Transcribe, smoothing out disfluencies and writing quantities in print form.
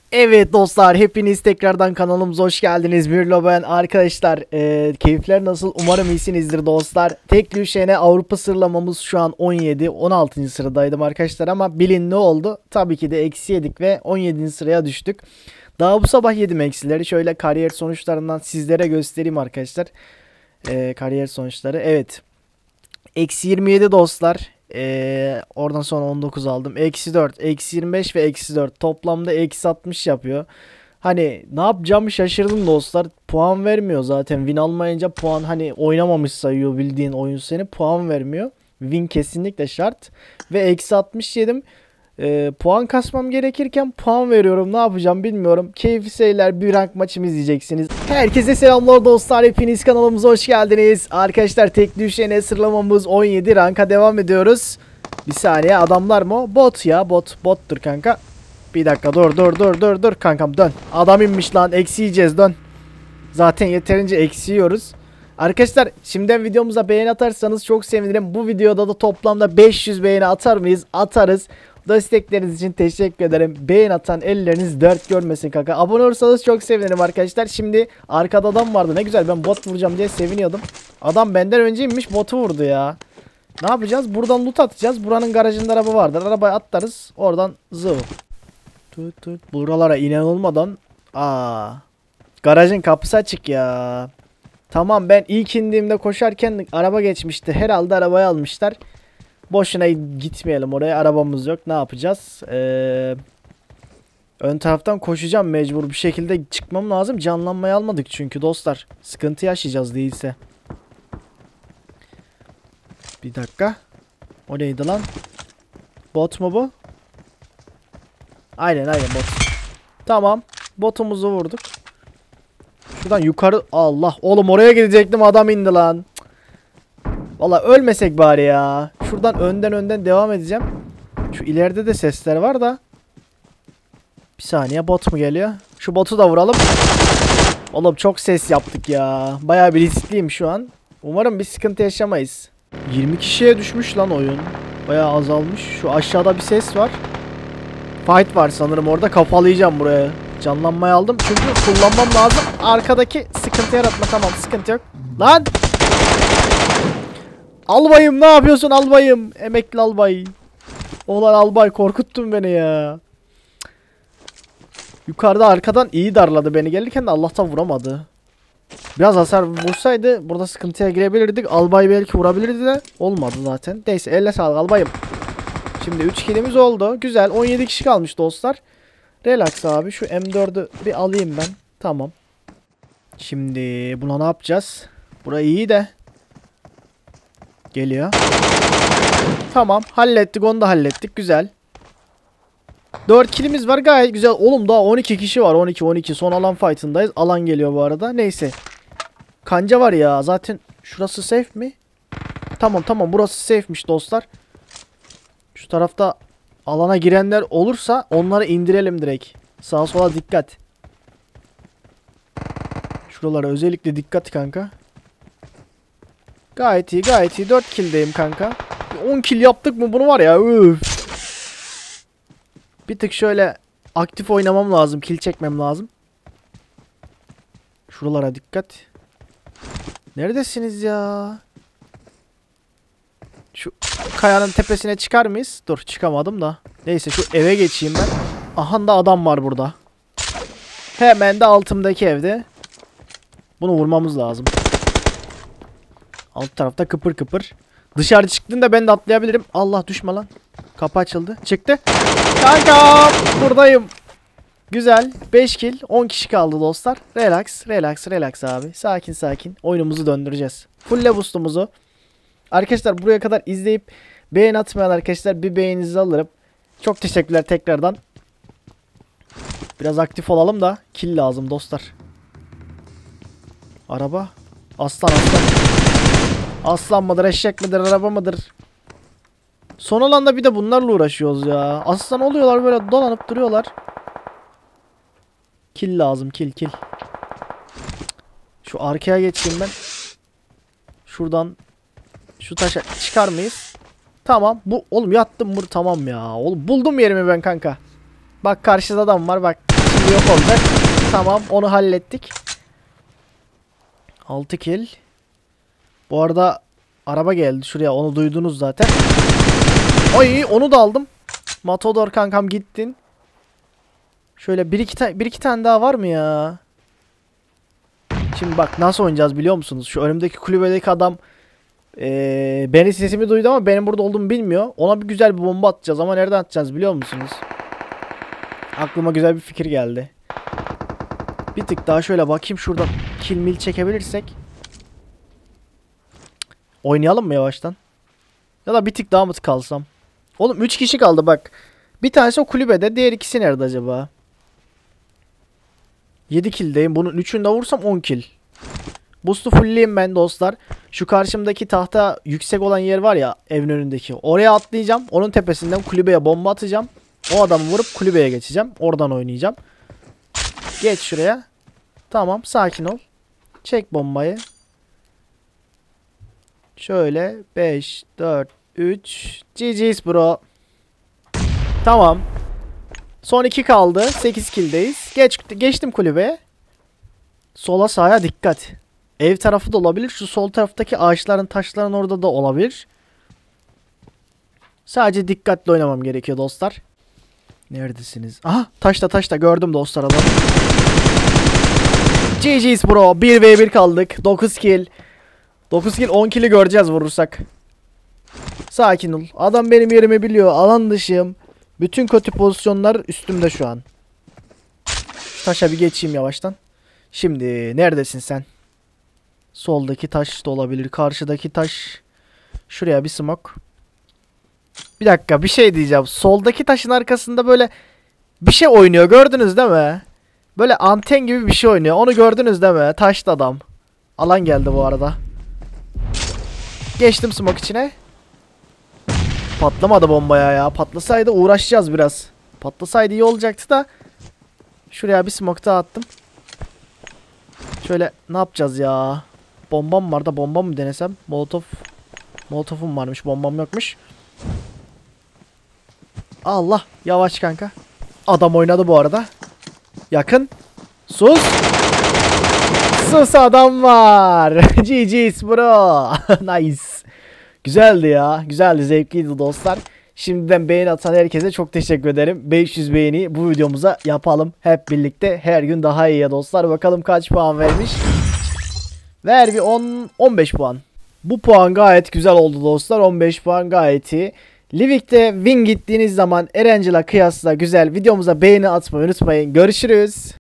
Evet dostlar, hepiniz tekrardan kanalımıza hoş geldiniz. Mirlo ben. Arkadaşlar keyifler nasıl? Umarım iyisinizdir dostlar. Tek düşene Avrupa sıralamamız şu an 17. 16. sıradaydım arkadaşlar ama bilin ne oldu? Tabii ki de eksi yedik ve 17. sıraya düştük. Daha bu sabah yedim eksileri. Şöyle kariyer sonuçlarından sizlere göstereyim arkadaşlar. Kariyer sonuçları. Evet. Eksi 27 dostlar. Oradan sonra 19 aldım. Eksi 4, eksi 25 ve eksi 4. Toplamda eksi 60 yapıyor. Hani ne yapacağımı şaşırdım dostlar. Puan vermiyor zaten. Win almayınca puan hani oynamamış sayıyor, bildiğin oyun seni. Puan vermiyor. Win kesinlikle şart. Ve eksi 60 yedim. Puan kasmam gerekirken puan veriyorum. Ne yapacağım bilmiyorum. Keyifli seyirler, bir rank maçımı izleyeceksiniz. Herkese selamlar dostlar. Hepiniz kanalımıza hoş geldiniz. Arkadaşlar tek düşene sıralamamız 17. Ranka devam ediyoruz. Bir saniye, adamlar mı? Bot ya, bottur kanka. Bir dakika, dur kankam, dön. Adam inmiş lan, eksi yiyeceğiz, dön. Zaten yeterince eksi yiyoruz. Arkadaşlar şimdiden videomuza beğeni atarsanız çok sevinirim. Bu videoda da toplamda 500 beğeni atar mıyız? Atarız. Destekleriniz için teşekkür ederim. Beğen atan elleriniz dert görmesin kanka. Abone olursanız çok sevinirim arkadaşlar. Şimdi arkada adam vardı. Ne güzel, ben bot vuracağım diye seviniyordum. Adam benden önceymiş, botu vurdu ya. Ne yapacağız? Buradan loot atacağız. Buranın garajında araba vardır. Arabaya atlarız. Oradan zıv. Tut. Buralara inen olmadan. Garajın kapısı açık ya. Tamam, ben ilk indiğimde koşarken araba geçmişti. Herhalde arabayı almışlar. Boşuna gitmeyelim oraya. Arabamız yok. Ne yapacağız? Ön taraftan koşacağım mecbur. Bir şekilde çıkmam lazım. Canlanmayı almadık çünkü dostlar. Sıkıntı yaşayacağız değilse. Bir dakika. O neydi lan? Bot mu bu? Aynen bot. Tamam. Botumuzu vurduk. Şuradan yukarı. Allah. Oğlum oraya gidecektim, adam indi lan. Valla ölmesek bari ya. Şuradan önden devam edeceğim. Şu ileride de sesler var da. Bir saniye, bot mu geliyor? Şu botu da vuralım. Oğlum çok ses yaptık ya. Bayağı bir riskliyim şu an. Umarım bir sıkıntı yaşamayız. 20 kişiye düşmüş lan oyun. Bayağı azalmış. Şu aşağıda bir ses var. Fight var sanırım orada. Kafalayacağım buraya. Canlanmayı aldım. Çünkü kullanmam lazım. Arkadaki sıkıntı yaratma. Tamam, sıkıntı yok. Lan! Albayım, ne yapıyorsun albayım? Emekli albay. Oğlan albay, korkuttun beni ya. Yukarıda arkadan iyi darladı beni. Gelirken de Allah'tan vuramadı. Biraz hasar vursaydı burada sıkıntıya girebilirdik. Albay belki vurabilirdi de olmadı zaten. Neyse, elle sağlık albayım. Şimdi 3 killimiz oldu. Güzel, 17 kişi kalmış dostlar. Relax abi, şu M4'ü bir alayım ben. Tamam. Şimdi buna ne yapacağız? Burayı iyi de. Geliyor. Tamam, hallettik, onu da hallettik. Güzel. 4 killimiz var, gayet güzel. Oğlum daha 12 kişi var. 12 son alan fight'ındayız. Alan geliyor bu arada. Neyse. Kanca var ya. Zaten şurası safe mi? Tamam, burası safe'miş dostlar. Şu tarafta alana girenler olursa onları indirelim direkt. Sağa sola dikkat. Şuralara özellikle dikkat kanka. Gayet iyi. 4 kill'deyim kanka. 10 kill yaptık mı bunu var ya. Üf. Bir tık şöyle aktif oynamam lazım. Kill çekmem lazım. Şuralara dikkat. Neredesiniz ya? Şu kayanın tepesine çıkar mıyız? Dur, çıkamadım da. Neyse, şu eve geçeyim ben. Aha da adam var burada. Hemen de altımdaki evde. Bunu vurmamız lazım. Alt tarafta kıpır kıpır. Dışarı çıktığında ben de atlayabilirim. Allah, düşme lan. Kapı açıldı. Çıktı. Kanka buradayım. Güzel. 5 kill. 10 kişi kaldı dostlar. Relax abi. Sakin. Oyunumuzu döndüreceğiz. Fulle boostumuzu. Arkadaşlar buraya kadar izleyip beğeni atmayan arkadaşlar, bir beğeninizi alırım. Çok teşekkürler tekrardan. Biraz aktif olalım da kill lazım dostlar. Araba. Aslan. Aslan mıdır, eşek midir, araba mıdır? Son alanda bir de bunlarla uğraşıyoruz ya. Aslan oluyorlar, böyle dolanıp duruyorlar. Kill lazım, kill. Şu arkaya geçeyim ben. Şuradan şu taşa çıkar mıyız? Tamam. Oğlum yattım mı? Tamam ya. Oğlum buldum yerimi ben kanka. Bak karşıda adam var bak. şimdi yok olacak. Tamam, onu hallettik. 6 kill. Bu arada araba geldi şuraya, onu duydunuz zaten. Oy, onu da aldım. Matador kankam gittin. Şöyle bir iki tane daha var mı ya? Şimdi bak nasıl oynayacağız biliyor musunuz? Şu önümdeki kulübedeki adam benim sesimi duydu ama benim burada olduğumu bilmiyor. Ona bir güzel bir bomba atacağız ama nereden atacağız biliyor musunuz? Aklıma güzel bir fikir geldi. Bir tık daha şöyle bakayım, şuradan kill mil çekebilirsek. Oynayalım mı yavaştan? Ya da bir tık daha mı kalsam? Oğlum 3 kişi kaldı bak. Bir tanesi o kulübede, diğer ikisi nerede acaba? 7 killdeyim. Bunun 3'ünü de vursam 10 kill. Boost'u fullleyeyim ben dostlar. Şu karşımdaki tahta yüksek olan yer var ya, evin önündeki. Oraya atlayacağım. Onun tepesinden kulübeye bomba atacağım. O adamı vurup kulübeye geçeceğim. Oradan oynayacağım. Geç şuraya. Tamam, sakin ol. Çek bombayı. Şöyle 5, 4, 3. GG's bro. Tamam. Son 2 kaldı. 8 kill'deyiz. Geçtim kulübeye. Sola sağa dikkat. Ev tarafı da olabilir. Şu sol taraftaki ağaçların, taşların orada da olabilir. Sadece dikkatli oynamam gerekiyor dostlar. Neredesiniz? Aha, taşta gördüm dostlar adamı. GG's bro. 1v1 kaldık. 9 kill. 9 kill, 10 kill'i göreceğiz vurursak. Sakin ol. Adam benim yerimi biliyor. Alan dışıyım. Bütün kötü pozisyonlar üstümde şu an. Taşa bir geçeyim yavaştan. Şimdi neredesin sen? Soldaki taş da olabilir. Karşıdaki taş. Şuraya bir smoke. Bir dakika, bir şey diyeceğim. Soldaki taşın arkasında böyle bir şey oynuyor. Gördünüz değil mi? Böyle anten gibi bir şey oynuyor. Onu gördünüz değil mi? Taşlı adam. Alan geldi bu arada. Geçtim smoke içine. Patlamadı bombaya ya. Patlasaydı uğraşacağız biraz. Patlasaydı iyi olacaktı da. Şuraya bir smoke daha attım. Şöyle ne yapacağız ya? Bombam var da bomba mı denesem? Molotofum varmış, bombam yokmuş. Allah, yavaş kanka. Adam oynadı bu arada. Yakın. Sus. Sus, adam var. GG's bro. Nice. Güzeldi ya. Güzeldi, zevkliydi dostlar. Şimdiden beğeni atan herkese çok teşekkür ederim. 500 beğeni bu videomuza yapalım. Hep birlikte her gün daha iyi ya dostlar. Bakalım kaç puan vermiş. Ver bir 15 puan. Bu puan gayet güzel oldu dostlar. 15 puan gayet iyi. Livik'te win gittiğiniz zaman Erangel'a kıyasla güzel. Videomuza beğeni atmayı unutmayın. Görüşürüz.